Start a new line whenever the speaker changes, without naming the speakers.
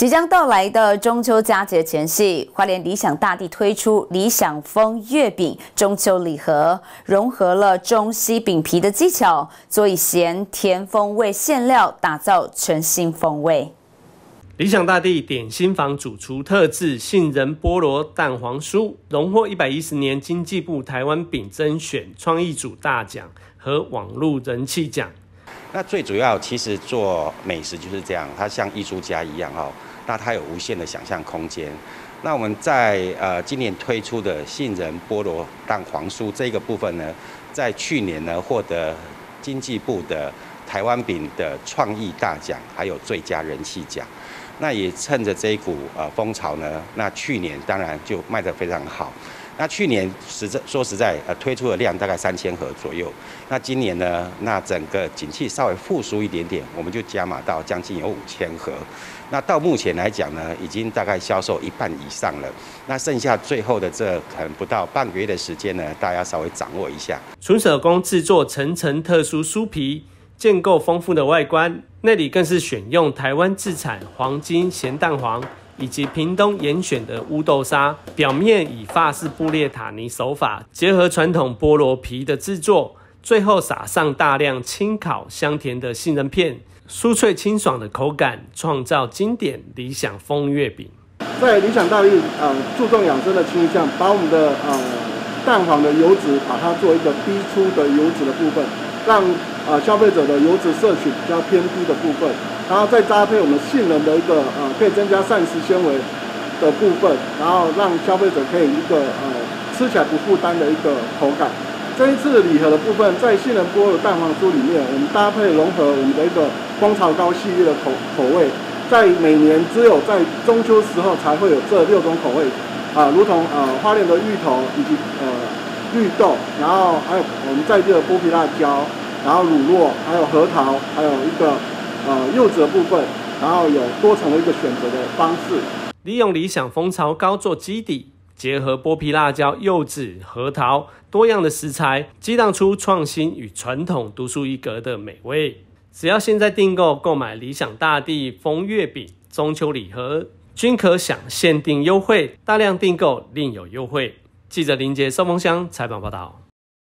即将到来的中秋佳节前夕，花莲理想大地推出理想风月饼中秋礼盒，融合了中西饼皮的技巧，佐以咸甜风味馅料，打造全新风味。
理想大地点心坊主厨特制杏仁菠萝蛋黄酥，荣获110年经济部台湾饼甄选创意组大奖和网络人气奖。
那最主要，其实做美食就是这样，它像艺术家一样那它有无限的想象空间。那我们在今年推出的杏仁菠萝蛋黄酥这个部分呢，在去年呢获得经济部的台湾饼的创意大奖，还有最佳人气奖。那也趁着这一股风潮呢，那去年当然就卖得非常好。那去年说实在，推出的量大概3000盒左右。那今年呢，那整个景气稍微复苏一点点，我们就加码到将近有5000盒。那到目前来讲呢，已经大概销售1半以上了。那剩下最后的这可能不到半个月的时间呢，大家稍微掌握一下。
纯手工制作层层特殊酥皮，建构丰富的外观，内里更是选用台湾自产黄金咸蛋黄。以及屏东严选的乌豆沙，表面以法式布列塔尼手法结合传统菠萝皮的制作，最后撒上大量轻烤香甜的杏仁片，酥脆清爽的口感，创造经典理想风月饼。
在理想大地注重养生的倾向，把我们的蛋黄的油脂把它做一个逼出的油脂的部分，让消费者的油脂摄取比较偏低的部分。然后再搭配我们杏仁的一个可以增加膳食纤维的部分，然后让消费者可以一个吃起来不负担的一个口感。这一次礼盒的部分，在杏仁菠萝蛋黄酥里面，我们搭配融合我们的一个蜂巢糕系列的口味，在每年只有在中秋时候才会有这6种口味如同花莲的芋头以及绿豆，然后还有我们在地的剥皮辣椒，然后乳酪，还有核桃，还有一个柚子的部分，然后有多重的一个选择的方式。
利用理想蜂巢糕做基底，结合剥皮辣椒、柚子、核桃多样的食材，激荡出创新与传统独树一格的美味。只要现在订购买理想大地风月饼中秋礼盒，均可享限定优惠，大量订购另有优惠。记者林杰寿丰乡采访报道。